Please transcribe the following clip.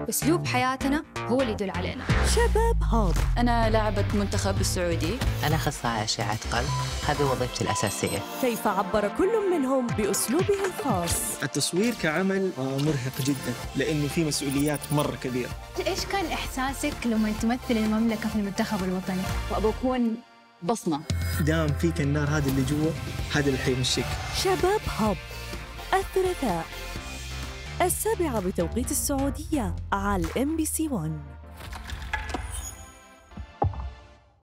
أسلوب حياتنا هو اللي يدل علينا. شباب هاب. أنا لاعبة منتخب السعودي. أنا أخصائي أشعة قلب، هذه وظيفتي الأساسية. كيف عبر كل منهم بأسلوبه الخاص. التصوير كعمل مرهق جدا لأنه في مسؤوليات مرة كبيرة. إيش كان إحساسك لما تمثل المملكة في المنتخب الوطني؟ وأبغى أكون بصمة. دام فيك النار هذا اللي جوا، هذا اللي حيمشيك. شباب هاب الثلاثاء 7:00 بتوقيت السعودية على MBC 1.